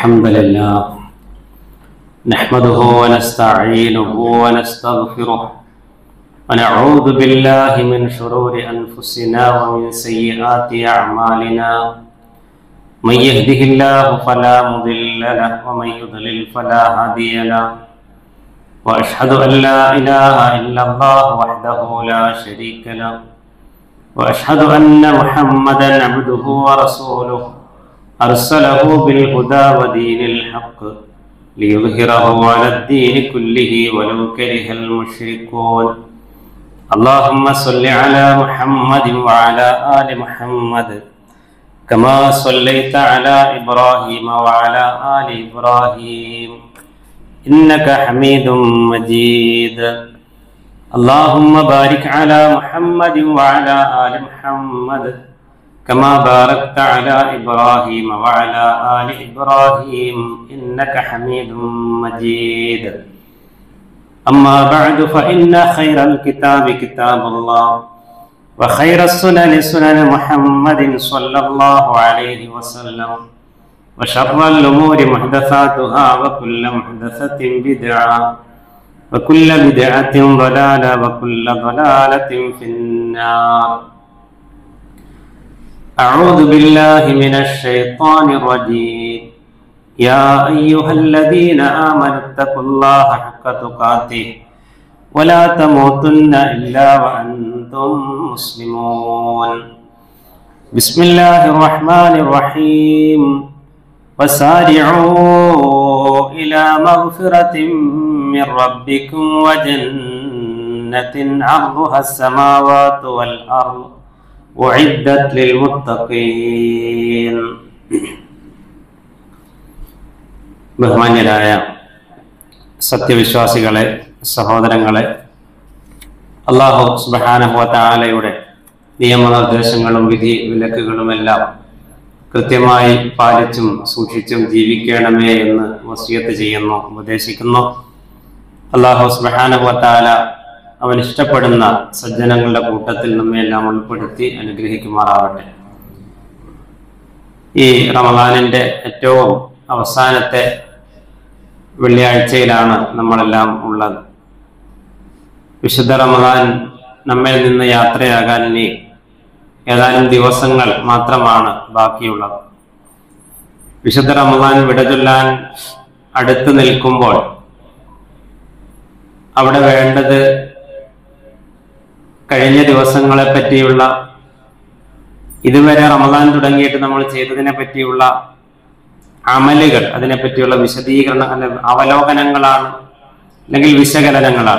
الحمد لله نحمده ونستعينه ونستغفره ونعوذ بالله من شرور أنفسنا ومن سيئات أعمالنا من يهده الله فلا مضل له ومن يضلل فلا هادي له وأشهد أن لا إله إلا الله وحده لا شريك له وأشهد أن محمدا عبده ورسوله أرسله بالهدى ودين الحق ليظهره على الدين كله ولو كره المشركون اللهم صل على محمد وعلى آل محمد كما صليت على إبراهيم وعلى آل إبراهيم إنك حميد مجيد اللهم بارك على محمد وعلى آل محمد كما باركت على إبراهيم وعلى آل إبراهيم إنك حميد مجيد أما بعد فإن خير الكتاب كتاب الله وخير السنن سنن محمد صلى الله عليه وسلم وشر الأمور محدثاتها وكل محدثة بدعة وكل بدعة ضلالة وكل ضلالة في النار أعوذ بالله من الشيطان الرجيم يا أيها الذين آمنوا اتقوا الله حق تقاته ولا تموتن إلا وأنتم مسلمون بسم الله الرحمن الرحيم وسارعوا إلى مغفرة من ربكم وجنة عرضها السماوات والأرض أعدت للمتقين ബഹുമാന്യരായ സത്യവിശ്വാസികളെ, സഹോദരങ്ങളെ, അല്ലാഹു സുബ്ഹാനഹു വ തആലയുടെ നിയമനിർദ്ദേശങ്ങളും വിധി വിലക്കുകളുമെല്ലാം കൃത്യമായി പാലിച്ചും സൂക്ഷിച്ചും ജീവിക്കണമേ എന്ന് വസിയത്ത് ചെയ്യുന്നു, ഉപദേശിക്കുന്നു. അല്ലാഹു സുബ്ഹാനഹു വ തആല അവൻ ഇഷ്ടപ്പെടുന്ന സജ്ജനങ്ങളുടെ കൂട്ടത്തിൽ നമ്മെല്ലാം ഉൾപ്പെടുത്തി അനുഗ്രഹിക്കുമാറാവട്ടെ. ഈ റമദാനിന്റെ ഏറ്റവും അവസാനത്തെ വെള്ളിയാഴ്ചയിലാണ് നമ്മളെല്ലാം ഉള്ളത്. വിശുദ്ധ റമദാൻ നമ്മിൽ നിന്ന് യാത്രയാകാൻ ഇനി ഏതാനും ദിവസങ്ങൾ മാത്രമാണ് ബാക്കിയുള്ളത്. വിശുദ്ധ റമദാൻ വിടചൊല്ലാൻ അടുത്ത് നിൽക്കുമ്പോൾ അവിടെ വേണ്ടത് കഴിഞ്ഞ ദിവസങ്ങളെ പറ്റിയുള്ള, ഇതുവരെ റമദാൻ തുടങ്ങിയിട്ട് നമ്മൾ ചെയ്തതിനെ പറ്റിയുള്ള അമലുകൾ, അതിനെപ്പറ്റിയുള്ള വിശദീകരണ അവലോകനങ്ങളാണ്, അല്ലെങ്കിൽ വിശകലനങ്ങളാണ്.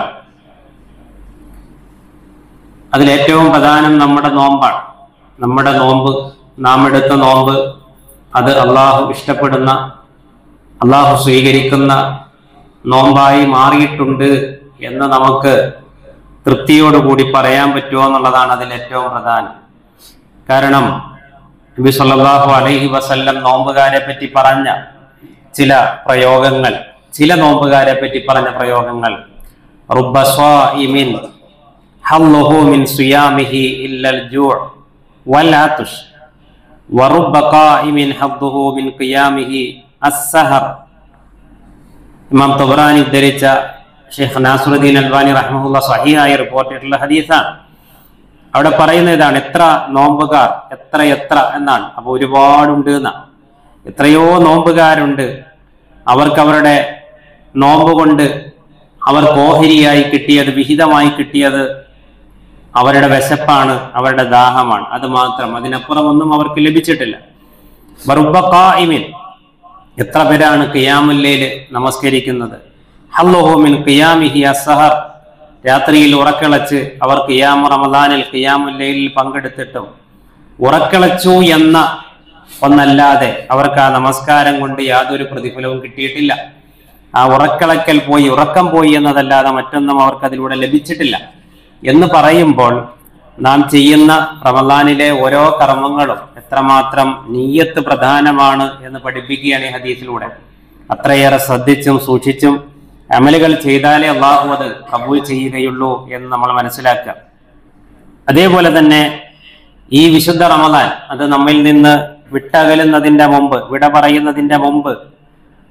അതിലേറ്റവും പ്രധാനം നമ്മുടെ നോമ്പാണ്. നമ്മുടെ നോമ്പ്, നാം എടുത്ത നോമ്പ്, അത് അള്ളാഹു ഇഷ്ടപ്പെടുന്ന, അള്ളാഹു സ്വീകരിക്കുന്ന നോമ്പായി മാറിയിട്ടുണ്ട് എന്ന് നമുക്ക് തൃപ്തിയോടുകൂടി പറയാൻ പറ്റുമോ എന്നുള്ളതാണ് അതിൽ ഏറ്റവും പ്രധാനം. കാരണം നബി സല്ലല്ലാഹു അലൈഹി വസല്ലം നോമ്പുകാരെ പറ്റി പറഞ്ഞ ചില പ്രയോഗങ്ങൾ, ചില നോമ്പുകാരെ പറ്റി പറഞ്ഞ പ്രയോഗങ്ങൾ, റുബ്ബ സ്വാഇമിൻ ഹല്ലുഹു മിൻ സിയാമിഹി ഇല്ലൽ ജൂഅ് വൽ ആതുഷ് വറുബ്ബ ഖായിമിൻ ഹദ്ദുഹു മിൻ ഖിയാമിഹി അസ്സഹർ. ഇമാം തബറാനി ഉദ്ധരിച്ച ഷെയ്ഖ് നാസറുദ്ദീൻ അൽബാനി റഹ്മഹുല്ലാഹ് സ്വഹീഹായി റിപ്പോർട്ട് ചെയ്തിട്ടുള്ള ഹദീസാണ്. അവിടെ പറയുന്ന ഇതാണ്, എത്ര നോമ്പുകാർ, എത്ര എന്നാണ്. അപ്പൊ ഒരുപാടുണ്ട് എന്നാണ്. എത്രയോ നോമ്പുകാരുണ്ട്, അവർക്ക് അവരുടെ നോമ്പ് കൊണ്ട് അവർക്ക് ഓഹരിയായി കിട്ടിയത്, വിഹിതമായി കിട്ടിയത് അവരുടെ വിശപ്പാണ്, അവരുടെ ദാഹമാണ്, അത് മാത്രം, അതിനപ്പുറം ഒന്നും അവർക്ക് ലഭിച്ചിട്ടില്ല. വറുബ്ബ ഖായിമിൻ, എത്ര പേരാണ് ഖിയാമുൽ ലൈൽ നമസ്കരിക്കുന്നത്. ഹല്ലുഹു മിൻ ഖിയാമിഹി അസ്സഹർ, രാത്രിയിൽ ഉറക്കിളച്ച് അവർ ഖിയാമു റമദാനിൽ ഖിയാമുൽ ലൈലിൽ പങ്കെടുത്തിട്ടും ഉറക്കിളച്ചു എന്ന ഒന്നല്ലാതെ അവർക്ക് ആ നമസ്കാരം കൊണ്ട് യാതൊരു പ്രതിഫലവും കിട്ടിയിട്ടില്ല. ആ ഉറക്കിളക്കൽ പോയി, ഉറക്കം പോയി എന്നതല്ലാതെ മറ്റൊന്നും അവർക്ക് അതിലൂടെ ലഭിച്ചിട്ടില്ല എന്ന് പറയുമ്പോൾ നാം ചെയ്യുന്ന റമദാനിലെ ഓരോ കർമ്മങ്ങളും എത്രമാത്രം നിയ്യത്ത് പ്രധാനമാണ് എന്ന് പഠിപ്പിക്കുകയാണ് ഈ ഹദീസിലൂടെ. അത്രയേറെ ശ്രദ്ധിച്ചും സൂക്ഷിച്ചും അമലുകൾ ചെയ്താലേ അള്ളാഹു അത് കബൂൽ ചെയ്യുകയുള്ളൂ എന്ന് നമ്മൾ മനസ്സിലാക്കുക. അതേപോലെ തന്നെ ഈ വിശുദ്ധ റമദാൻ അത് നമ്മിൽ നിന്ന് വിട്ടകലുന്നതിന്റെ മുമ്പ്, വിട പറയുന്നതിന്റെ മുമ്പ്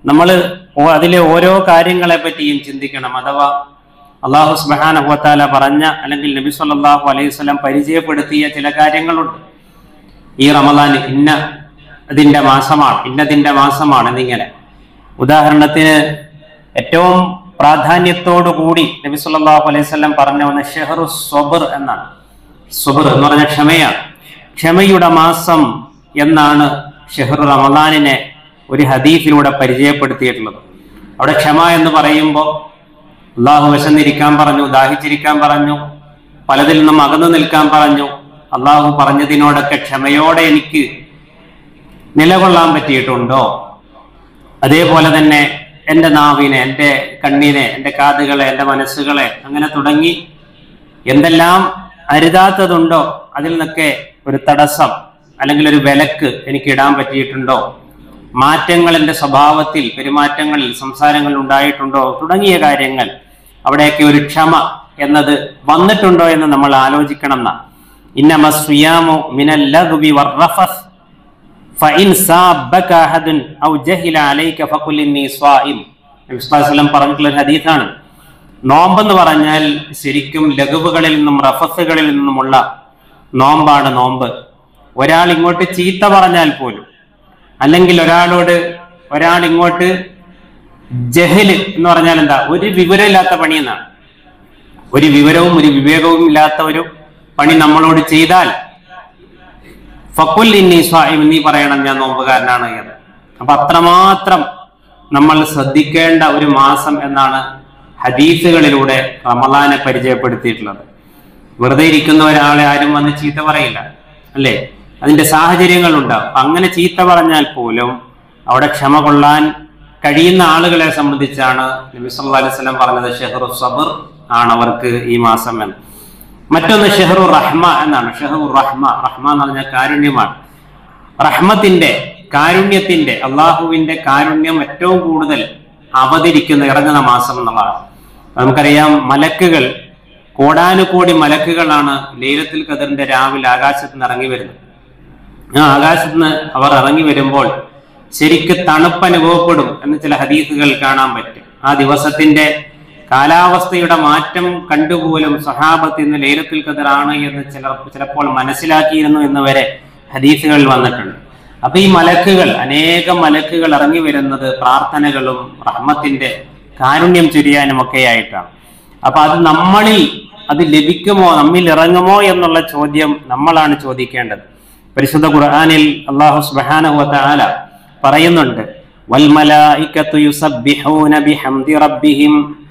നമ്മൾ അതിലെ ഓരോ കാര്യങ്ങളെ പറ്റിയും ചിന്തിക്കണം. അഥവാ അല്ലാഹു സുബ്ഹാനഹു വ തആല പറഞ്ഞ അല്ലെങ്കിൽ നബി സല്ലല്ലാഹു അലൈഹി വസല്ലം പരിചയപ്പെടുത്തിയ ചില കാര്യങ്ങളുണ്ട്. ഈ റമദാൻ ഇന്നതിന്റെ മാസമാണ് എന്നിങ്ങനെ. ഉദാഹരണത്തിന് ഏറ്റവും പ്രാധാന്യത്തോടു കൂടി നബി സല്ലല്ലാഹു അലൈഹി വസല്ലം പറഞ്ഞ ഒന്ന് ഷഹ്റു സ്വബ്ർ എന്നാണ്. സ്വബ്ർ എന്ന് പറഞ്ഞ ക്ഷമയാണ്. ക്ഷമയുടെ മാസം എന്നാണ് ഷഹ്റു റമദാനിനെ ഒരു ഹദീസിലൂടെ പരിചയപ്പെടുത്തിയിട്ടുള്ളത്. അവിടെ ക്ഷമ എന്ന് പറയുമ്പോൾ അള്ളാഹു വിശന്നിരിക്കാൻ പറഞ്ഞു, ദാഹിച്ചിരിക്കാൻ പറഞ്ഞു, പലതിൽ നിന്നും അകന്നു നിൽക്കാൻ പറഞ്ഞു. അള്ളാഹു പറഞ്ഞതിനോടൊക്കെ ക്ഷമയോടെ എനിക്ക് നിലകൊള്ളാൻ പറ്റിയിട്ടുണ്ടോ? അതേപോലെ തന്നെ എൻ്റെ നാവിനെ, എൻ്റെ കണ്ണിനെ, എൻ്റെ കാതുകളെ, എൻ്റെ മനസ്സുകളെ, അങ്ങനെ തുടങ്ങി എന്തെല്ലാം അരുതാത്തതുണ്ടോ അതിൽ നിന്നൊക്കെ ഒരു തടസ്സം അല്ലെങ്കിൽ ഒരു വിലക്ക് എനിക്ക് ഇടാൻ പറ്റിയിട്ടുണ്ടോ? മാറ്റങ്ങൾ എൻ്റെ സ്വഭാവത്തിൽ, പെരുമാറ്റങ്ങളിൽ, സംസാരങ്ങളിൽ ഉണ്ടായിട്ടുണ്ടോ? തുടങ്ങിയ കാര്യങ്ങൾ അവിടെയൊക്കെ ഒരു ക്ഷമ എന്നത് വന്നിട്ടുണ്ടോ എന്ന് നമ്മൾ ആലോചിക്കണം. ഇന്നമ സിയാമു മിനൽ ലഗ്വി വറഫസ് ഫഇൻ സാബക അഹദൻ ഔ ജഹില അലൈക ഫഖുൽ ഇന്നി സ്വായിം. നബി സല്ലല്ലാഹു അലൈഹി വസല്ലം പറഞ്ഞിട്ടുള്ള ഒരു ഹദീസാണ്. നോമ്പെന്ന് പറഞ്ഞാൽ ശരിക്കും ലഘുവുകളിൽ നിന്നും റഫസുകളിൽ നിന്നുമുള്ള നോമ്പാണ് നോമ്പ്. ഒരാൾ ഇങ്ങോട്ട് ചീത്ത പറഞ്ഞാൽ പോലും, അല്ലെങ്കിൽ ഒരാൾ ഇങ്ങോട്ട് ജഹല് എന്ന് പറഞ്ഞാൽ എന്താ? ഒരു വിവരമില്ലാത്ത പണി എന്നാണ്. ഒരു വിവരവും ഒരു വിവേകവും ഇല്ലാത്ത ഒരു പണി നമ്മളോട് ചെയ്താൽ ഫഖുൽ ഇന്നി സ്വായിം, നീ പറയണം ഞാൻ നോമ്പുകാരനാണ് എന്ന്. അപ്പൊ അത്രമാത്രം നമ്മൾ ശ്രദ്ധിക്കേണ്ട ഒരു മാസം എന്നാണ് ഹദീസുകളിലൂടെ റമളാനെ പരിചയപ്പെടുത്തിയിട്ടുള്ളത്. വെറുതെ ഇരിക്കുന്ന ഒരാളെ ആരും വന്ന് ചീത്ത പറയില്ല, അല്ലേ? അതിന്റെ സാഹചര്യങ്ങൾ ഉണ്ടാവും. അങ്ങനെ ചീത്ത പറഞ്ഞാൽ പോലും അവിടെ ക്ഷമ കൊള്ളാൻ കഴിയുന്ന ആളുകളെ സംബന്ധിച്ചാണ് നബി സല്ലല്ലാഹു അലൈഹി വസല്ലം പറഞ്ഞത് ഷഹ്റു സബ്ർ ആണ് അവർക്ക് ഈ മാസം എന്ന്. മറ്റൊന്ന് ഷഹ്റു റഹ്മ എന്നാണ്. ഷഹ്റു റഹ്മ എന്ന് പറഞ്ഞാൽ കാരുണ്യമാണ്. റഹ്മത്തിന്റെ, കാരുണ്യത്തിന്റെ, അള്ളാഹുവിന്റെ കാരുണ്യം ഏറ്റവും കൂടുതൽ ഇറങ്ങുന്ന മാസം എന്നുള്ളതാണ്. നമുക്കറിയാം, മലക്കുകൾ, കോടാനുകോടി മലക്കുകളാണ് ലൈലത്തുൽ ഖദറിന്റെ രാവിലെ ആകാശത്ത് നിന്ന് ഇറങ്ങി വരുന്നത്. ആ ആകാശത്ത് നിന്ന് അവർ ഇറങ്ങി വരുമ്പോൾ ശരിക്ക് തണുപ്പ് അനുഭവപ്പെടും എന്ന് ചില ഹദീസുകൾ കാണാൻ പറ്റും. ആ ദിവസത്തിന്റെ കാലാവസ്ഥയുടെ മാറ്റം കണ്ടുപോലും സഹാബത്ത് ഇന്ന് ലൈലത്തുൽ ഖദർ ആണ് എന്ന് ചിലപ്പോൾ മനസ്സിലാക്കിയിരുന്നു എന്ന് വരെ ഹദീസുകളിൽ വന്നിട്ടുണ്ട്. അപ്പൊ ഈ മലക്കുകൾ, അനേകം മലക്കുകൾ ഇറങ്ങി വരുന്നത് പ്രാർത്ഥനകളും റഹ്മത്തിന്റെ കാരുണ്യം ചൊരിയാനും ഒക്കെ ആയിട്ടാണ്. അപ്പൊ അത് ലഭിക്കുമോ, നമ്മിൽ ഇറങ്ങുമോ എന്നുള്ള ചോദ്യം നമ്മളാണ് ചോദിക്കേണ്ടത്. പരിശുദ്ധ ഖുർആനിൽ അല്ലാഹു സുബ്ഹാനഹു വ തആല പറയുന്നുണ്ട്, വൽ മലായികതു യുസബ്ബിഹൂന ബിഹംദി റബ്ബിഹിം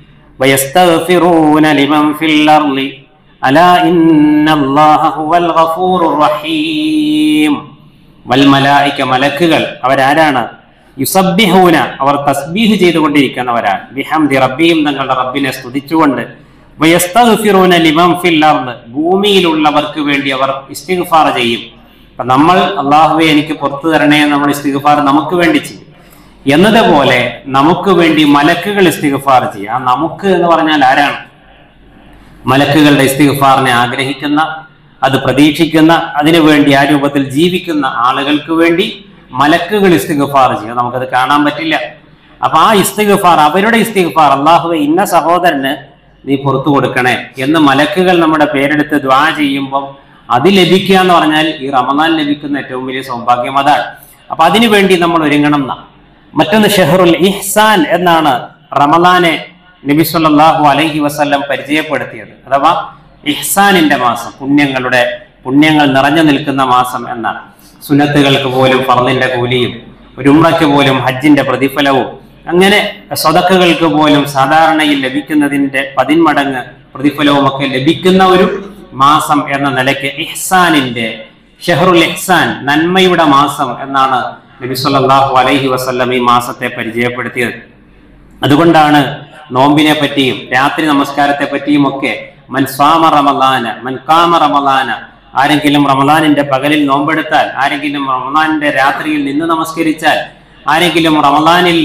വയസ്തഗ്ഫിറൂന ലിമൻ ഫിൽ അർളി അലാ ഇന്നല്ലാഹ ഹുവൽ ഗഫൂറുർ റഹീം. വൽ മലായിക, മലക്കുകൾ അവരാരാണ്? യുസബ്ബിഹൂന, അവർ തസ്ബീഹ് ചെയ്തുകൊണ്ടിരിക്കുന്നവരാണ്. ബിഹംദി റബ്ബിഹിം, തങ്ങളുടെ റബ്ബിനെ സ്തുതിച്ചുകൊണ്ട്. വയസ്തഗ്ഫിറൂന ലിമൻ ഫിൽ അർള്, ഭൂമിയിലുള്ളവർക്ക് വേണ്ടി അവർ ഇസ്തിഗ്ഫാർ ചെയ്യും. അപ്പൊ നമ്മൾ അല്ലാഹുവേ എനിക്ക് പുറത്തു തരണേ നമ്മൾ ഇസ്തിഗ്ഫാർ നമുക്ക് വേണ്ടി ചെയ്യും എന്നതുപോലെ നമുക്ക് വേണ്ടി മലക്കുകൾ ഇസ്തിഗ്ഫാർ ചെയ്യും. ആ നമുക്ക് എന്ന് പറഞ്ഞാൽ ആരാണ്? മലക്കുകളുടെ ഇസ്തിഗ്ഫാറിനെ ആഗ്രഹിക്കുന്ന, അത് പ്രതീക്ഷിക്കുന്ന, അതിനുവേണ്ടി ആ രൂപത്തിൽ ജീവിക്കുന്ന ആളുകൾക്ക് വേണ്ടി മലക്കുകൾ ഇസ്തിഗ്ഫാർ ചെയ്യും. നമുക്കത് കാണാൻ പറ്റില്ല. അപ്പൊ ആ ഇസ്തിഗ്ഫാർ, അവരുടെ ഇസ്തിഗ്ഫാർ, അല്ലാഹുവേ ഇന്ന സഹോദരന് നീ പുറത്തു കൊടുക്കണേ എന്ന് മലക്കുകൾ നമ്മുടെ പേരെടുത്ത് ദുആ ചെയ്യുമ്പോൾ അത് ലഭിക്കുക എന്ന് പറഞ്ഞാൽ ഈ റമദാൻ ലഭിക്കുന്ന ഏറ്റവും വലിയ സൗഭാഗ്യം അതാണ്. അപ്പൊ അതിനു വേണ്ടി നമ്മൾ ഒരുങ്ങണം. മറ്റൊന്ന് ഷഹ്റുൽ ഇഹ്സാൻ എന്നാണ് റമദാനെ നബി സല്ലല്ലാഹു അലൈഹി വസല്ലം പരിചയപ്പെടുത്തിയത്. അഥവാ ഇഹ്സാനിന്റെ മാസം, പുണ്യങ്ങൾ നിറഞ്ഞു നിൽക്കുന്ന മാസം എന്നാണ്. സുന്നത്തുകൾക്ക് പോലും ഫർളിന്റെ കൂലിയും, ഒരു ഉംറയ്ക്ക് പോലും ഹജ്ജിന്റെ പ്രതിഫലവും, അങ്ങനെ സ്വതക്കകൾക്ക് പോലും സാധാരണയിൽ ലഭിക്കുന്നതിന്റെ 10 മടങ്ങ് പ്രതിഫലവും ഒക്കെ ലഭിക്കുന്ന ഒരു മാസം എന്ന നിലയ്ക്ക് ഇഹ്സാനിന്റെ, ഷഹ്റുൽ ഇഹ്സാൻ, നന്മയുടെ മാസം എന്നാണ് നബി സല്ലല്ലാഹു അലൈഹി വസല്ലം ഈ മാസത്തെ പരിചയപ്പെടുത്തിയത്. അതുകൊണ്ടാണ് നോമ്പിനെ പറ്റിയും രാത്രി നമസ്കാരത്തെ പറ്റിയും ഒക്കെ മൻ സാമ റമളാന മൻ ഖാമ റമളാന, ആരെങ്കിലും റമളാനിന്റെ പകലിൽ നോമ്പെടുത്താൽ, ആരെങ്കിലും റമളാനിന്റെ രാത്രിയിൽ നിന്ന് നമസ്കരിച്ചാൽ, ആരെങ്കിലും റമളാനിൽ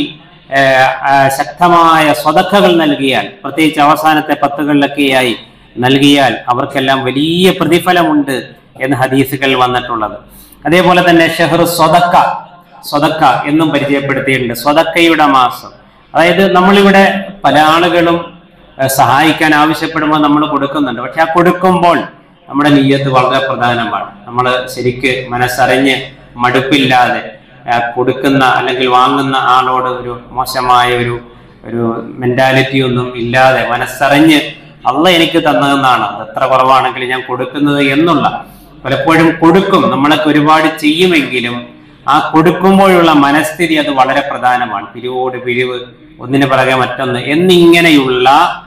ശക്തമായ സ്വതക്കകൾ നൽകിയാൽ, പ്രത്യേകിച്ച് അവസാനത്തെ 10കളിലൊക്കെയായി നൽകിയാൽ അവർക്കെല്ലാം വലിയ പ്രതിഫലമുണ്ട് എന്ന് ഹദീസുകൾ വന്നിട്ടുള്ളത്. അതേപോലെ തന്നെ ഷഹ്റു സ്വതക്ക, സ്വതക്ക എന്നും പരിചയപ്പെടുത്തിയിട്ടുണ്ട്. സ്വതക്കയുടെ മാസം, അതായത് നമ്മളിവിടെ പല ആളുകളും സഹായിക്കാൻ ആവശ്യപ്പെടുമ്പോൾ നമ്മൾ കൊടുക്കുന്നുണ്ട്. പക്ഷെ ആ കൊടുക്കുമ്പോൾ നമ്മുടെ നിയ്യത്ത് വളരെ പ്രധാനമാണ്. നമ്മൾ ശരിക്ക് മനസ്സറിഞ്ഞ് മടുപ്പില്ലാതെ കൊടുക്കുന്ന അല്ലെങ്കിൽ വാങ്ങുന്ന ആളോട് ഒരു മോശമായ ഒരു മെന്റാലിറ്റി ഒന്നും ഇല്ലാതെ മനസ്സറിഞ്ഞ് അള്ളാഹ് എനിക്ക് തന്നതെന്നാണ്, അത് എത്ര കുറവാണെങ്കിലും ഞാൻ കൊടുക്കുന്നത് എന്നുള്ള, പലപ്പോഴും കൊടുക്കും, നമ്മളൊക്കെ ഒരുപാട് ചെയ്യുമെങ്കിലും ആ കൊടുക്കുമ്പോഴുള്ള മനസ്ഥിതി അത് വളരെ പ്രധാനമാണ്. പിരിവോട് പിരിവ്, ഒന്നിന് പിറകെ മറ്റൊന്ന് എന്നിങ്ങനെയുള്ള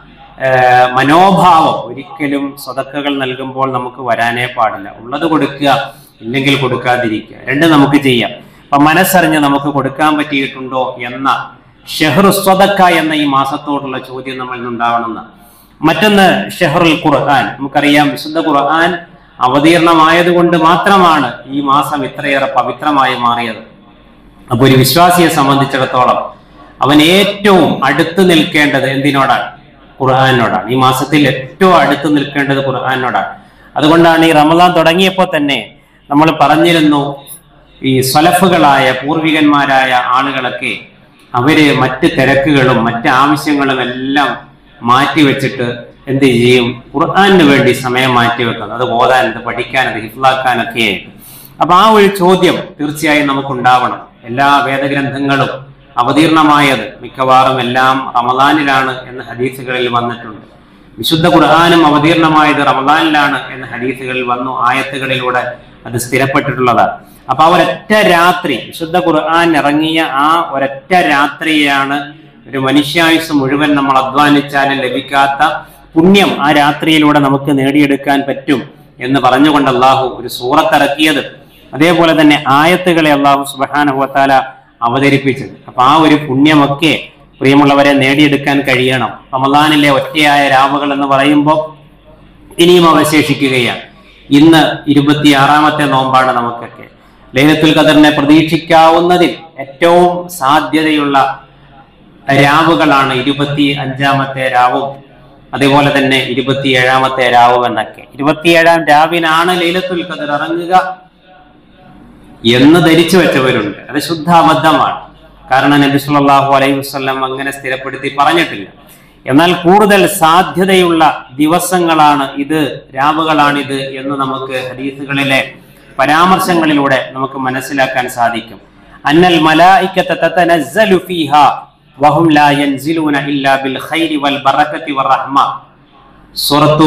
മനോഭാവം ഒരിക്കലും സ്വതക്കകൾ നൽകുമ്പോൾ നമുക്ക് വരാനേ പാടില്ല. ഉള്ളത് കൊടുക്കുക, ഇല്ലെങ്കിൽ കൊടുക്കാതിരിക്കുക, രണ്ടും നമുക്ക് ചെയ്യാം. അപ്പൊ മനസ്സറിഞ്ഞ് നമുക്ക് കൊടുക്കാൻ പറ്റിയിട്ടുണ്ടോ എന്ന ഷെഹ്റു സ്വതക്ക എന്ന ഈ മാസത്തോടുള്ള ചോദ്യം നമ്മളിൽ നിന്നുണ്ടാവണമെന്ന്. മറ്റൊന്ന് ഷെഹ്റുൽ ഖുർആൻ. നമുക്കറിയാം, വിശുദ്ധ ഖുർആൻ അവതീർണമായത് കൊണ്ട് മാത്രമാണ് ഈ മാസം ഇത്രയേറെ പവിത്രമായി മാറിയത്. അപ്പൊ ഒരു വിശ്വാസിയെ സംബന്ധിച്ചിടത്തോളം അവൻ ഏറ്റവും അടുത്ത് നിൽക്കേണ്ടത് എന്തിനോടാണ്? ഖുർആനോടാണ്. ഈ മാസത്തിൽ ഏറ്റവും അടുത്ത് നിൽക്കേണ്ടത് ഖുർആനോടാണ്. അതുകൊണ്ടാണ് ഈ റമദാൻ തുടങ്ങിയപ്പോൾ തന്നെ നമ്മൾ പറഞ്ഞിരുന്നു, ഈ സ്വലഫുകളായ പൂർവികന്മാരായ ആളുകളൊക്കെ അവര് മറ്റ് തിരക്കുകളും മറ്റ് ആവശ്യങ്ങളും എല്ലാം മാറ്റിവെച്ചിട്ട് എന്ത് ചെയ്യും? ഖുർആന് വേണ്ടി സമയം മാറ്റിവെക്കുന്നത്, അത് ഓതാൻ, അത് പഠിക്കാൻ, അത് ഹിഫ്ലാക്കാനൊക്കെ. അപ്പൊ ആ ഒരു ചോദ്യം തീർച്ചയായും നമുക്കുണ്ടാവണം. എല്ലാ വേദഗ്രന്ഥങ്ങളും അവതീർണമായത് മിക്കവാറും എല്ലാം റമദാനിലാണ് എന്ന് ഹദീസുകളിൽ വന്നിട്ടുണ്ട്. വിശുദ്ധ ഖുർആനും അവതീർണമായത് റമദാനിലാണ് എന്ന് ഹദീസുകളിൽ വന്നു, ആയത്തുകളിലൂടെ അത് സ്ഥിരപ്പെട്ടിട്ടുള്ളതാണ്. അപ്പൊ ആ ഒരൊറ്റ രാത്രി, വിശുദ്ധ ഖുർആൻ ഇറങ്ങിയ ആ ഒരൊറ്റ രാത്രിയാണ് ഒരു മനുഷ്യായുസ് മുഴുവൻ നമ്മൾ അധ്വാനിച്ചാലും ലഭിക്കാത്ത പുണ്യം ആ രാത്രിയിലൂടെ നമുക്ക് നേടിയെടുക്കാൻ പറ്റും എന്ന് പറഞ്ഞുകൊണ്ട് അള്ളാഹു ഒരു സൂറത്തിറക്കിയത്. അതേപോലെ തന്നെ ആയത്തുകളെ അള്ളാഹു സുബ്ഹാനഹു വ തആല അവതരിപ്പിച്ചത്. അപ്പൊ ആ ഒരു പുണ്യമൊക്കെ പ്രിയമുള്ളവരെ നേടിയെടുക്കാൻ കഴിയണം. റമദാനിലെ ഒറ്റയായ രാവുകൾ എന്ന് പറയുമ്പോൾ ഇനിയും അവശേഷിക്കുകയാണ്. ഇന്ന് 26ാമത്തെ നോമ്പാണ്. നമുക്കൊക്കെ ലൈലത്തുൽ ഖദറിനെ പ്രതീക്ഷിക്കാവുന്നതിൽ ഏറ്റവും സാധ്യതയുള്ള രാവുകളാണ് 25ാമത്തെ രാവും അതേപോലെ തന്നെ 27ാമത്തെ രാവും എന്നൊക്കെ. 27ാം രാവിനാണ് ലൈലത്തുൽ ഖദർ ഇറങ്ങുക എന്ന് ധരിച്ചു വെച്ചവരുണ്ട്. അത് ശുദ്ധ അബദ്ധമാണ്. കാരണം നബി സല്ലല്ലാഹു അലൈഹി വസല്ലം അങ്ങനെ സ്ഥിരപ്പെടുത്തി പറഞ്ഞിട്ടില്ല. എന്നാൽ കൂടുതൽ സാധ്യതയുള്ള ദിവസങ്ങളാണ് ഇത്, രാവുകളാണിത് എന്ന് നമുക്ക് ഹദീസുകളിലെ പരാമർശങ്ങളിലൂടെ നമുക്ക് മനസ്സിലാക്കാൻ സാധിക്കും. അന്നൽ മലായികത തതനസ്സലു ഫീഹാ വഹും ലാ യൻസിലൂന ഇല്ലാ ബിൽ ഖൈരി വൽ ബറകതി വറഹ്മ. സൂറത്തു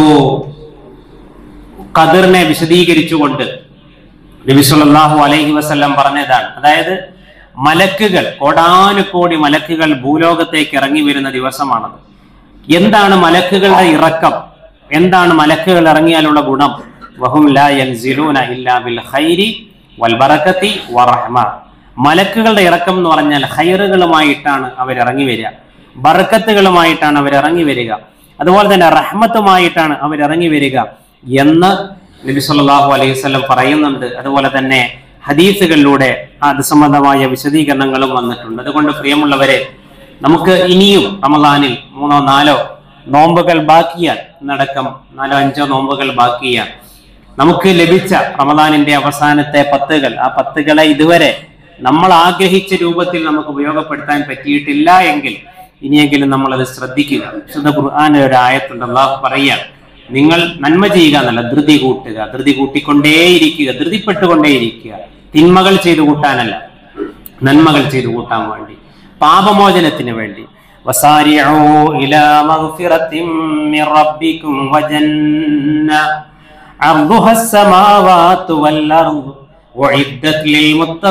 ഖദറിനെ വിശദീകരിച്ചുകൊണ്ട് നബി സല്ലല്ലാഹു അലൈഹി വസല്ലം പറഞ്ഞതാണ്. അതായത് മലക്കുകൾ, കോടാനുകോടി മലക്കുകൾ ഭൂലോകത്തേക്ക് ഇറങ്ങി വരുന്ന ദിവസമാണത്. എന്താണ് മലക്കുകളുടെ ഇറക്കം? എന്താണ് മലക്കുകൾ ഇറങ്ങിയാലുള്ള ഗുണം? വഹും ലാ യൻസിലൂന ഇല്ലാ ബിൽ ഖൈരി വൽ ബറകതി വറഹ്മ. മലക്കുകളുടെ ഇറക്കം എന്ന് പറഞ്ഞാൽ ഖൈറുകളുമായിട്ടാണ് അവരിറങ്ങി വരിക, ബർക്കത്തുകളുമായിട്ടാണ് അവരിറങ്ങി വരിക, അതുപോലെ തന്നെ റഹ്മത്തുമായിട്ടാണ് അവരിറങ്ങി വരിക എന്ന് നബി സല്ലല്ലാഹു അലൈഹി വസല്ലം പറയുന്നുണ്ട്. അതുപോലെ തന്നെ ഹദീസുകളിലൂടെ അത് സംബന്ധമായ വിശദീകരണങ്ങളും വന്നിട്ടുണ്ട്. അതുകൊണ്ട് പ്രിയമുള്ളവരെ, നമുക്ക് ഇനിയും റമദാനിൽ 3-4 നോമ്പുകൾ ബാക്കിയാണ്, ഇന്നടക്കം 4-5 നോമ്പുകൾ ബാക്കിയാണ്. നമുക്ക് ലഭിച്ച റമദാനിന്റെ അവസാനത്തെ 10കൾ, ആ 10കളെ ഇതുവരെ നമ്മൾ ആഗ്രഹിച്ച രൂപത്തിൽ നമുക്ക് ഉപയോഗപ്പെടുത്താൻ പറ്റിയിട്ടില്ല എങ്കിൽ ഇനിയെങ്കിലും നമ്മൾ അത് ശ്രദ്ധിക്കുക. വിശുദ്ധ ഖുർആനിൽ ഒരു ആയത്തുണ്ട്. അല്ലാഹു പറയുക, നിങ്ങൾ നന്മ ചെയ്യുക എന്നല്ല, ധൃതി കൂട്ടുക, ധൃതി കൂട്ടിക്കൊണ്ടേയിരിക്കുക, ധൃതിപ്പെട്ടുകൊണ്ടേയിരിക്കുക. തിന്മകൾ ചെയ്തു കൂട്ടാനല്ല, നന്മകൾ ചെയ്തു കൂട്ടാൻ വേണ്ടി, പാപമോചനത്തിന് വേണ്ടി. വസാരിഉ ഇലാ മഗ്ഫിറത്തിൻ മിർ റബ്ബികും വജന്ന അർദുഹസ് സമാവാതു വൽ അർദ് ഉഇദ്ദത് ലിൽ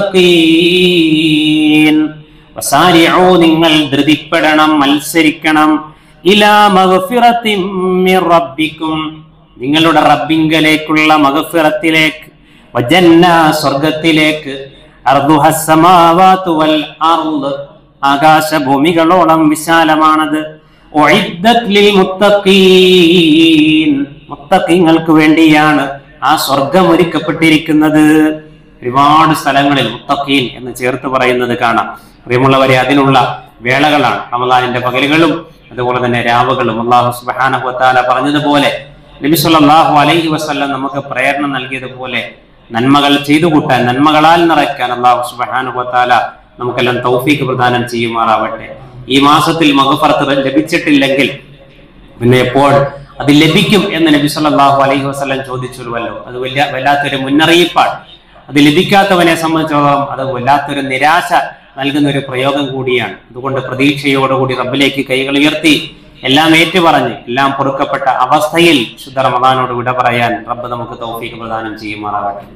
മുത്തഖീൻ. വസാരിഉ, നിങ്ങൾ ധൃതിപ്പെടണം, മത്സരിക്കണം. ഇലാ മഗ്ഫിറത്തിൻ മിർ റബ്ബികും, നിങ്ങളുടെ റബ്ബിങ്കലേക്കുള്ള മഗ്ഫിറത്തിലേക്ക്, വജന്ന, സ്വർഗ്ഗത്തിലേക്ക്, അർദുഹസ് സമാവാതു വൽ അർദ്, ആകാശഭൂമികളോളം വിശാലമാണത്. ഉഇദ്ദത് ലിൽ മുത്തഖീൻ, മുത്തഖീങ്ങൾക്ക് വേണ്ടിയാണ് ആ സ്വർഗം ഒരുക്കപ്പെട്ടിരിക്കുന്നത്. ഒരുപാട് സ്ഥലങ്ങളിൽ മുത്തഖീൻ എന്ന് ചേർത്ത് പറയുന്നത് കാണാം. പ്രിയമുള്ളവരെ, അതിനുള്ള വേളകളാണ് റമദാനിന്റെ പകലുകളും അതുപോലെ തന്നെ രാവുകളും. അല്ലാഹു സുബ്ഹാനഹു വ തആല പറഞ്ഞതുപോലെ, നബി സല്ലല്ലാഹു അലൈഹി വസല്ലം നമുക്ക് പ്രേരണ നൽകിയതുപോലെ നന്മകൾ ചെയ്തു കൂട്ടാൻ, നന്മകളാൽ നിറയ്ക്കാൻ അല്ലാഹു സുബ്ഹാനഹു വ തആല നമുക്കെല്ലാം തൗഫീഖ് പ്രദാനം ചെയ്യുമാറാവട്ടെ. ഈ മാസത്തിൽ മഗ്ഫിറത്ത് ലഭിച്ചിട്ടില്ലെങ്കിൽ പിന്നെ എപ്പോൾ അത് ലഭിക്കും എന്ന് നബി സല്ലല്ലാഹു അലൈഹി വസല്ലം ചോദിച്ചുവല്ലോ. അത് വല്ലാത്തൊരു മുന്നറിയിപ്പാണ്. അത് ലഭിക്കാത്തവനെ സംബന്ധിച്ചിടത്തോളം അത് വല്ലാത്തൊരു നിരാശ നൽകുന്ന ഒരു പ്രയോഗം കൂടിയാണ്. അതുകൊണ്ട് പ്രതീക്ഷയോടുകൂടി റബ്ബിലേക്ക് കൈകൾ ഉയർത്തി എല്ലാം ഏറ്റുപറഞ്ഞ് എല്ലാം പൊറുക്കപ്പെട്ട അവസ്ഥയിൽ ശുദ്ധ റമദാനോട് വിട പറയാൻ റബ്ബ് നമുക്ക് തൗഫീഖ് പ്രദാനം ചെയ്യുമാറാവട്ടെ.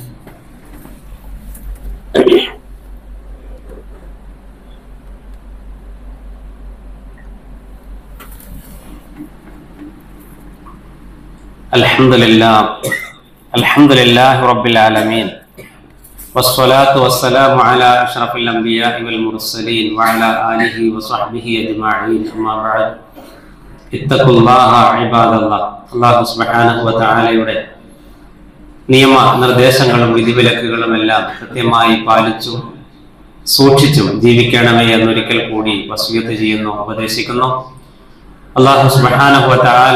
അൽഹംദുലില്ലാഹി റബ്ബിൽ ആലമീൻ വസ്സലാത്തു വസ്സലാമു അലാ അഷ്റഫിൽ അംബിയാഇ വൽ മുർസലീൻ വഅലാ ആലിഹി വസഹ്ബിഹി അജ്മഈൻ. അമ്മാ ബഅദ്. ഇത്തഖുല്ലാഹ ഇബാദല്ലാഹ്. അല്ലാഹു സുബ്ഹാനഹു വ തആലയുടെ നിയമ നിർദ്ദേശങ്ങളും വിധിവിലക്കുകളും എല്ലാം കൃത്യമായി പാലിച്ചും സൂക്ഷിച്ചും ജീവിക്കണമേ എന്നൊരിക്കൽ കൂടി വസിയത്ത് ചെയ്യുന്നു, ഉപദേശിക്കുന്നു. അല്ലാഹു സുബ്ഹാനഹു വ തആല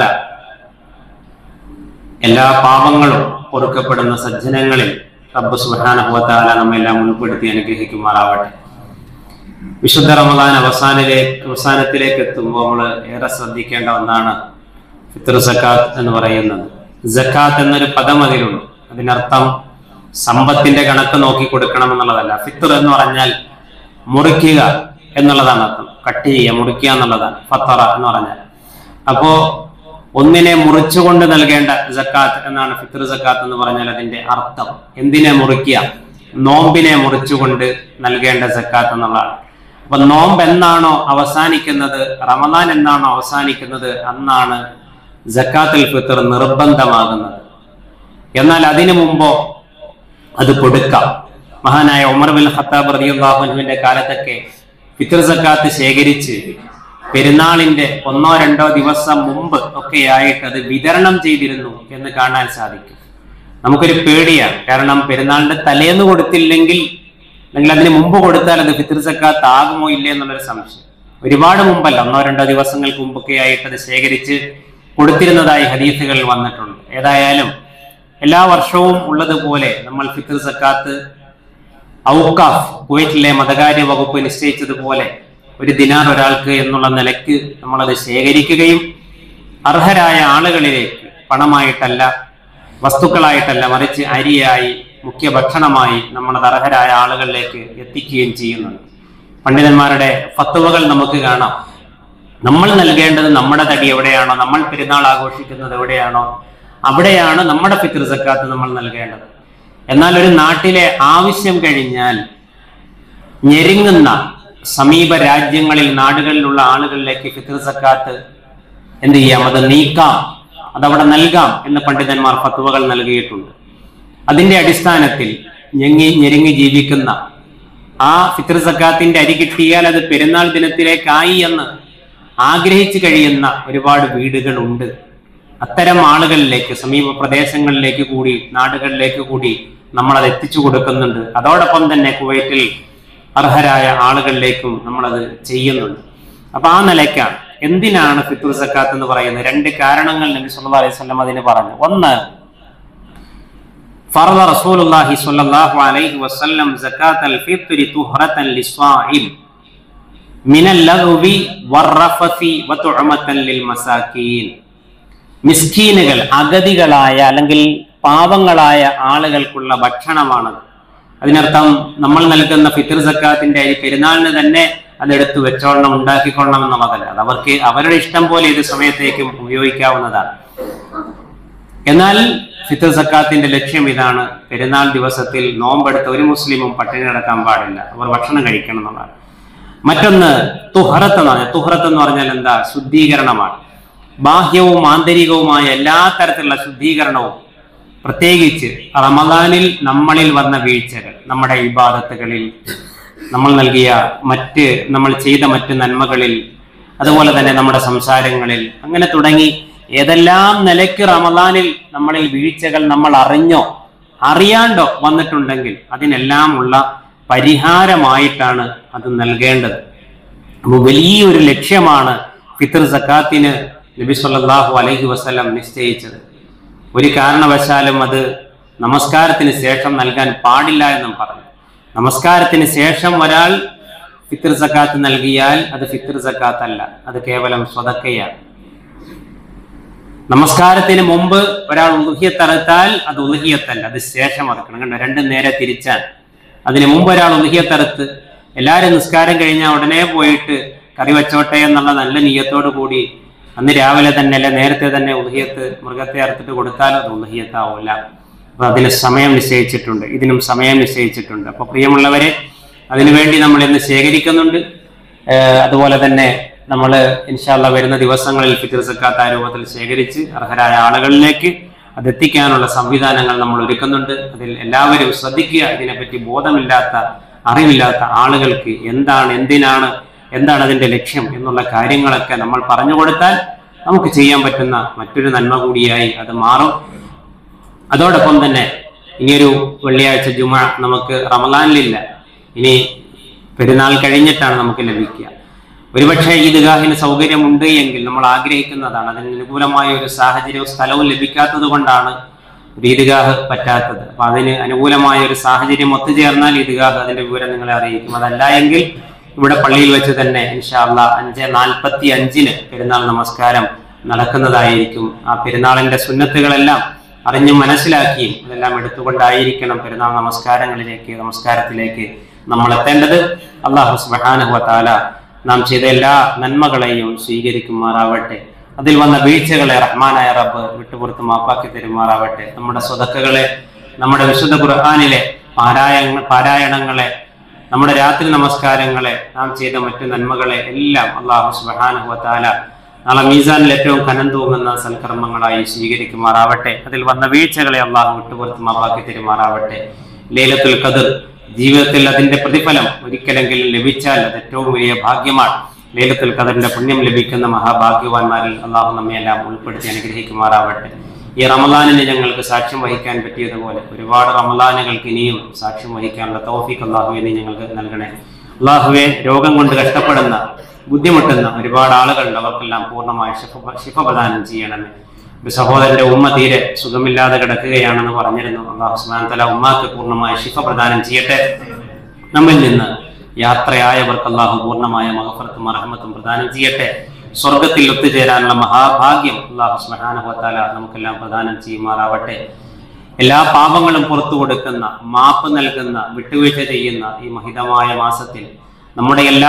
എല്ലാ പാപങ്ങളും പൊറുക്കപ്പെടുന്ന സജ്ജനങ്ങളിൽ റബ്ബ് സുബ്ഹാനഹു വ തആല നമ്മെല്ലാം ഉൾപ്പെടുത്തി അനുഗ്രഹിക്കുമാറാവട്ടെ. വിശുദ്ധ റമദാൻ അവസാനത്തിലേക്ക് എത്തുമ്പോൾ നമ്മൾ ഏറെ ശ്രദ്ധിക്കേണ്ട ഒന്നാണ് ഫിത്ർ സക്കാത്ത് എന്ന് പറയുന്നത്. സക്കാത്ത് എന്നൊരു പദം അതിലുണ്ട്. അതിനർത്ഥം സമ്പത്തിന്റെ കണക്ക് നോക്കി കൊടുക്കണം എന്നുള്ളതല്ല. ഫിത്ർ എന്ന് പറഞ്ഞാൽ മുറിക്കുക എന്നുള്ളതാണ് അർത്ഥം. കട്ട് ചെയ്യുക, മുറിക്കുക എന്നുള്ളതാണ് ഫത്തറ എന്ന് പറഞ്ഞാൽ. അപ്പോ ഒന്നിനെ മുറിച്ചുകൊണ്ട് നൽകേണ്ട സക്കാത്ത് എന്നാണ് ഫിത്ർ സക്കാത്ത് എന്ന് പറഞ്ഞാൽ അതിന്റെ അർത്ഥം. എന്തിനെ മുറിക്കുക? നോമ്പിനെ മുറിച്ചുകൊണ്ട് നൽകേണ്ട സക്കാത്ത് എന്നുള്ളതാണ്. അപ്പൊ നോമ്പ് എന്നാണോ അവസാനിക്കുന്നത്, റമദാൻ എന്നാണോ അവസാനിക്കുന്നത്, അന്നാണ് സക്കാത്തുൽ ഫിത്ർ നിർബന്ധമാകുന്നത്. എന്നാൽ അതിനു മുമ്പോ അത് കൊടുക്കാം. മഹാനായ ഉമർ ബിൻ ഖത്താബ് റളിയല്ലാഹു അൻഹുവിന്റെ കാലത്തൊക്കെ ഫിത്ർ സക്കാത്ത് ശേഖരിച്ച് പെരുന്നാളിന്റെ 1-2 ദിവസം മുമ്പ് ഒക്കെയായിട്ട് അത് വിതരണം ചെയ്തിരുന്നു എന്ന് കാണാൻ സാധിക്കും. നമുക്കൊരു പേടിയാണ്. കാരണം പെരുന്നാളിന്റെ തലേന്ന് കൊടുത്തില്ലെങ്കിൽ, അല്ലെങ്കിൽ അതിന് മുമ്പ് കൊടുത്താൽ അത് ഫിത്ർ സക്കാത്ത് ആകുമോ ഇല്ലേ എന്നുള്ളൊരു സംശയം. ഒരുപാട് മുമ്പല്ല, 1-2 ദിവസങ്ങൾക്ക് മുമ്പൊക്കെ ആയിട്ട് അത് ശേഖരിച്ച് കൊടുത്തിരുന്നതായി ഹദീസുകൾ വന്നിട്ടുണ്ട്. ഏതായാലും എല്ലാ വർഷവും ഉള്ളതുപോലെ നമ്മൾ ഫിത്ർ സക്കാത്ത് ഔഖാഫ്, കുവൈറ്റിലെ മതകാര്യ വകുപ്പ് നിശ്ചയിച്ചതുപോലെ 1 ദിനാർ ഒരാൾക്ക് എന്നുള്ള നിലയ്ക്ക് നമ്മളത് ശേഖരിക്കുകയും അർഹരായ ആളുകളിലേക്ക് പണമായിട്ടല്ല, വസ്തുക്കളായിട്ടല്ല, മറിച്ച് അരിയായി, മുഖ്യ ഭക്ഷണമായി നമ്മളത് അർഹരായ ആളുകളിലേക്ക് എത്തിക്കുകയും ചെയ്യുന്നുണ്ട്. പണ്ഡിതന്മാരുടെ ഫത്വകൾ നമുക്ക് കാണാം. നമ്മൾ നൽകേണ്ടത് നമ്മുടെ തടി എവിടെയാണോ, നമ്മൾ പെരുന്നാൾ ആഘോഷിക്കുന്നത് എവിടെയാണോ, അവിടെയാണ് നമ്മുടെ ഫിത്ർ സക്കാത്ത് നമ്മൾ നൽകേണ്ടത്. എന്നാൽ ഒരു നാട്ടിലെ ആവശ്യം കഴിഞ്ഞാൽ ഞെരുങ്ങുന്ന സമീപ രാജ്യങ്ങളിൽ, നാടുകളിലുള്ള ആളുകളിലേക്ക് ഫിത്ർ സക്കാത്ത് എന്ത് ചെയ്യാം, അത് നീക്കാം, അതവിടെ നൽകാം എന്ന് പണ്ഡിതന്മാർ ഫത്വകൾ നൽകിയിട്ടുണ്ട്. അതിന്റെ അടിസ്ഥാനത്തിൽ ഞെരുങ്ങി ജീവിക്കുന്ന, ആ ഫിത്ർ സക്കാത്തിന്റെ അരി കിട്ടിയാൽ അത് പെരുന്നാൾ ദിനത്തിലേക്കായി എന്ന് ആഗ്രഹിച്ചു കഴിയുന്ന ഒരുപാട് വീടുകളുണ്ട്. അത്തരം ആളുകളിലേക്ക്, സമീപ പ്രദേശങ്ങളിലേക്ക് കൂടി, നാടുകളിലേക്ക് കൂടി നമ്മളത് എത്തിച്ചു കൊടുക്കുന്നുണ്ട്. അതോടൊപ്പം തന്നെ കുവൈറ്റിൽ അർഹരായ ആളുകളിലേക്കും നമ്മളത് ചെയ്യുന്നുണ്ട്. അപ്പൊ ആ നിലയ്ക്കാണ്. എന്തിനാണ് ഫിത്ർ സക്കാത്ത് എന്ന് പറയുന്നത്? 2 കാരണങ്ങൾ നബി സല്ലല്ലാഹു അലൈഹി വസല്ലം അതിന് പറഞ്ഞു. ഒന്ന്, ഫറദ റസൂലുള്ളാഹി സ്വല്ലല്ലാഹു അലൈഹി വസല്ലം സക്കാത്തൽ ഫിത്രി തുഹറതൻ ലിസ്വാഇം മിനൽ ലഗ്വി വറഫസി വതുഅമതൻ ലിൽ മസാകീൻ. മിസ്കീനുകൾ, അഗതികളായ അല്ലെങ്കിൽ പാവങ്ങളായ ആളുകൾക്കുള്ള ഭക്ഷണമാണത്. അതിനർത്ഥം നമ്മൾ നൽകുന്ന ഫിത്ർ സക്കാത്തിന്റെ അരി പെരുന്നാളിന് തന്നെ അതെടുത്ത് വെച്ചോളണം, ഉണ്ടാക്കിക്കൊള്ളണം എന്നുള്ളതല്ല. അത് അവർക്ക് അവരുടെ ഇഷ്ടം പോലെ ഏത് സമയത്തേക്കും ഉപയോഗിക്കാവുന്നതാണ്. എന്നാൽ ഫിത്ർ സക്കാത്തിന്റെ ലക്ഷ്യം ഇതാണ്. പെരുന്നാൾ ദിവസത്തിൽ നോമ്പെടുത്ത ഒരു മുസ്ലിമും പട്ടിണി കിടക്കാൻ പാടില്ല, അവർ ഭക്ഷണം കഴിക്കണം എന്നുള്ളതാണ്. മറ്റൊന്ന് തുഹറത്ത് എന്നാണ്. തുഹറത്ത് എന്ന് പറഞ്ഞാൽ എന്താ? ശുദ്ധീകരണമാണ്. ബാഹ്യവും ആന്തരികവുമായ എല്ലാ തരത്തിലുള്ള ശുദ്ധീകരണവും, പ്രത്യേകിച്ച് റമദാനിൽ നമ്മളിൽ വന്ന വീഴ്ചകൾ, നമ്മുടെ ഇബാദത്തുകളിൽ, നമ്മൾ ചെയ്ത മറ്റ് നന്മകളിൽ, അതുപോലെ തന്നെ നമ്മുടെ സംസാരങ്ങളിൽ, അങ്ങനെ തുടങ്ങി ഏതെല്ലാം നിലയ്ക്ക് റമദാനിൽ നമ്മളിൽ വീഴ്ചകൾ നമ്മൾ അറിഞ്ഞോ അറിയാണ്ടോ വന്നിട്ടുണ്ടെങ്കിൽ അതിനെല്ലാം ഉള്ള പരിഹാരമായിട്ടാണ് അത് നൽകേണ്ടത്. അപ്പോൾ വലിയൊരു ലക്ഷ്യമാണ് ഫിത്ർ സക്കാത്തിന് നബി സല്ലല്ലാഹു അലൈഹി വസല്ലം നിശ്ചയിച്ചത്. ഒരു കാരണവശാലും അത് നമസ്കാരത്തിന് ശേഷം നൽകാൻ പാടില്ല എന്നും പറഞ്ഞു. നമസ്കാരത്തിന് ശേഷം ഒരാൾ ഫിത്ർ സക്കാത്ത് നൽകിയാൽ അത് ഫിത്ർ സക്കാത്ത് അല്ല, അത് കേവലം സ്വതക്കയാണ്. നമസ്കാരത്തിന് മുമ്പ് ഒരാൾ ഉളുഹിയത്ത് അറുത്താൽ അത് ഉളുഹിയത്തല്ല, അത് ശേഷം അറുക്കണം. കണ്ടോ, രണ്ടും നേരെ തിരിച്ചാൽ. അതിന് മുമ്പ് ഒരാൾ ഉളുഹിയത്ത് അറുത്ത് എല്ലാവരും നിസ്കാരം കഴിഞ്ഞാൽ ഉടനെ പോയിട്ട് കറി വെച്ചോട്ടെ എന്നുള്ള നല്ല നിയ്യത്തോടു കൂടി അന്ന് രാവിലെ തന്നെ അല്ലെ നേരത്തെ തന്നെ ഉളുഹിയത്ത് മൃഗത്തെ അറുത്തിട്ട് കൊടുത്താൽ അത് ഉളുഹിയത്താവില്ല. അപ്പൊ അതിന് സമയം നിശ്ചയിച്ചിട്ടുണ്ട്, ഇതിനും സമയം നിശ്ചയിച്ചിട്ടുണ്ട്. അപ്പൊ പ്രിയമുള്ളവരെ, അതിനുവേണ്ടി നമ്മൾ ഇന്ന് ശേഖരിക്കുന്നുണ്ട്. അതുപോലെ തന്നെ നമ്മൾ ഇൻഷാ അല്ലാഹ് വരുന്ന ദിവസങ്ങളിൽ ഫിത്ർ സക്കാത്ത് ആ രൂപത്തിൽ ശേഖരിച്ച് അർഹരായ ആളുകളിലേക്ക് അതെത്തിക്കാനുള്ള സംവിധാനങ്ങൾ നമ്മൾ ഒരുക്കുന്നുണ്ട്. അതിൽ എല്ലാവരും ശ്രദ്ധിക്കുക. ഇതിനെപ്പറ്റി ബോധമില്ലാത്ത, അറിവില്ലാത്ത ആളുകൾക്ക് എന്താണ് അതിന്റെ ലക്ഷ്യം എന്നുള്ള കാര്യങ്ങളൊക്കെ നമ്മൾ പറഞ്ഞു കൊടുത്താൽ നമുക്ക് ചെയ്യാൻ പറ്റുന്ന മറ്റൊരു നന്മ കൂടിയായി അത് മാറും. അതോടൊപ്പം തന്നെ ഇനിയൊരു വെള്ളിയാഴ്ച ജുമഅ നമുക്ക് റമളാനിലില്ല, ഇനി പെരുന്നാൾ കഴിഞ്ഞിട്ടാണ് നമുക്ക് ലഭിക്കുക. ഒരുപക്ഷെ ഈദ്ഗാഹിന് സൗകര്യമുണ്ട് എങ്കിൽ നമ്മൾ ആഗ്രഹിക്കുന്നതാണ്, അതിന് അനുകൂലമായ ഒരു സാഹചര്യവും സ്ഥലവും ലഭിക്കാത്തത് കൊണ്ടാണ് ഒരു ഈദ്ഗാഹ് പറ്റാത്തത്. അപ്പൊ അതിന് അനുകൂലമായ ഒരു സാഹചര്യം ഒത്തുചേർന്നാൽ ഈദ്ഗാഹ് അതിന്റെ വിവരം നിങ്ങളെ അറിയിക്കും. അതല്ല എങ്കിൽ ഇവിടെ പള്ളിയിൽ വെച്ച് തന്നെ ഇൻഷാ അല്ലാഹ് 5:45 പെരുന്നാൾ നമസ്കാരം നടക്കുന്നതായിരിക്കും. ആ പെരുന്നാളിന്റെ സുന്നത്തുകളെല്ലാം അറിഞ്ഞും മനസ്സിലാക്കിയും അതെല്ലാം എടുത്തുകൊണ്ടായിരിക്കണം പെരുന്നാൾ നമസ്കാരത്തിലേക്ക് നമ്മൾ എത്തേണ്ടത്. അല്ലാഹു സുബ്ഹാനഹു വ തആല നാം ചെയ്ത എല്ലാ നന്മകളെയും സ്വീകരിക്കുമാറാവട്ടെ. അതിൽ വന്ന വീഴ്ചകളെ റഹ്മാനായ റബ്ബ് വിട്ടുപുറത്ത് മാപ്പാക്കി തരുമാറാവട്ടെ. നമ്മുടെ സ്വതക്കകളെ, നമ്മുടെ വിശുദ്ധ ഖുർആനിലെ പാരായണങ്ങളെ, നമ്മുടെ രാത്രി നമസ്കാരങ്ങളെ, നാം ചെയ്ത മറ്റു നന്മകളെ എല്ലാം അല്ലാഹു സുബ്ഹാനഹു വ തആല നാളെ മീസാനിൽ ഏറ്റവും കനം തൂങ്ങുന്ന സൽക്കർമ്മങ്ങളായി സ്വീകരിക്കുമാറാവട്ടെ. അതിൽ വന്ന വീഴ്ചകളെ അല്ലാഹു വിട്ടുപുറത്ത് മാപ്പാക്കി തരുമാറാവട്ടെ. ലൈലത്തുൽ ഖദ്ർ ജീവിതത്തിൽ അതിന്റെ പ്രതിഫലം ഒരിക്കലെങ്കിലും ലഭിച്ചാൽ അത് ഏറ്റവും വലിയ ഭാഗ്യമാണ്. ലൈലത്തുൽ ഖദ്റിന്റെ പുണ്യം ലഭിക്കുന്ന മഹാഭാഗ്യവാന്മാരിൽ അല്ലാഹു നമ്മെ എല്ലാം ഉൾപ്പെടുത്തി അനുഗ്രഹിക്കുമാറാവട്ടെ. ഈ റമളാനിന് ഞങ്ങൾക്ക് സാക്ഷ്യം വഹിക്കാൻ പറ്റിയതുപോലെ ഒരുപാട് റമളാനുകൾക്ക് ഇനിയും സാക്ഷ്യം വഹിക്കാനുള്ള തൗഫീഖ് അല്ലാഹുവേ നീ ഞങ്ങൾക്ക് നൽകണേ. അല്ലാഹുവേ, രോഗം കൊണ്ട് കഷ്ടപ്പെടുന്ന, ബുദ്ധിമുട്ടുന്ന ഒരുപാട് ആളുകളുണ്ട്, അവർക്കെല്ലാം പൂർണ്ണമായ ശിഫ പ്രദാനം ചെയ്യണമേ. ഒരു സഹോദരന്റെ ഉമ്മ തീരെ സുഖമില്ലാതെ കിടക്കുകയാണെന്ന് പറഞ്ഞിരുന്നു. അല്ലാഹു സുബ്ഹാനഹു വ തആല ഉമ്മാക്ക് പൂർണ്ണമായ ശിഫ പ്രദാനം ചെയ്യട്ടെ. നമ്മിൽ നിന്ന് യാത്രയായവർക്ക് അല്ലാഹു പൂർണ്ണമായ മഗ്ഫിറത്തും റഹ്മത്തും പ്രദാനം ചെയ്യട്ടെ. സ്വർഗത്തിൽ ഒത്തുചേരാനുള്ള മഹാഭാഗ്യം അല്ലാഹു സുബ്ഹാനഹു വ തആല നമുക്കെല്ലാം പ്രദാനം ചെയ്യുമാറാവട്ടെ. എല്ലാ പാപങ്ങളും പുറത്തു കൊടുക്കുന്ന, മാപ്പ് നൽകുന്ന, വിട്ടുവീഴ്ച ചെയ്യുന്ന ഈ മഹിതമായ മാസത്തിൽ നമ്മുടെ എല്ലാ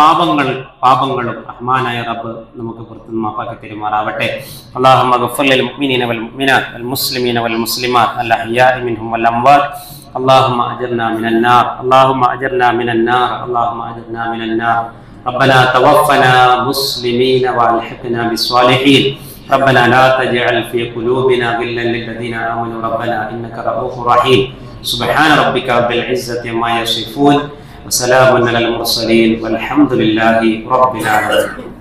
പാപങ്ങളും റഹ്മാനായ റബ്ബ് നമുക്ക് പുറത്തു മാപ്പാക്കി തരുമാറാവട്ടെ. അല്ലാഹുമ്മ ഗഫിർ ലിൽ മുഅ്മിനീന വൽ മുഅ്മിനാത്ത് വൽ മുസ്ലിമീന വൽ മുസ്ലിമാത്ത് അൽ അഹ്യാഇ മിൻഹും വൽ അംവാത്ത്. اللهم أجرنا من النار، اللهم أجرنا من النار، اللهم أجرنا من النار. ربنا توفنا مسلمين والحقنا بالصالحين. ربنا لا تجعل في قلوبنا غلا للذين آمنوا ربنا إنك رؤوف رحيم. سبحان ربك رب العزة عما يصفون وسلام على المرسلين والحمد لله رب العالمين.